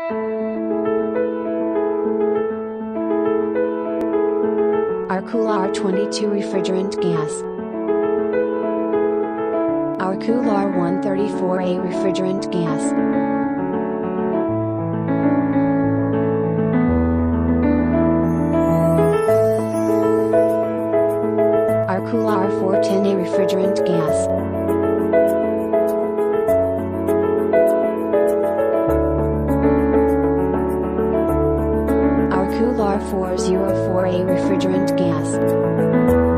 Arcool R22 refrigerant gas. Arcool R134A refrigerant gas. Arcool R410A refrigerant gas. Arcool R404A refrigerant gas.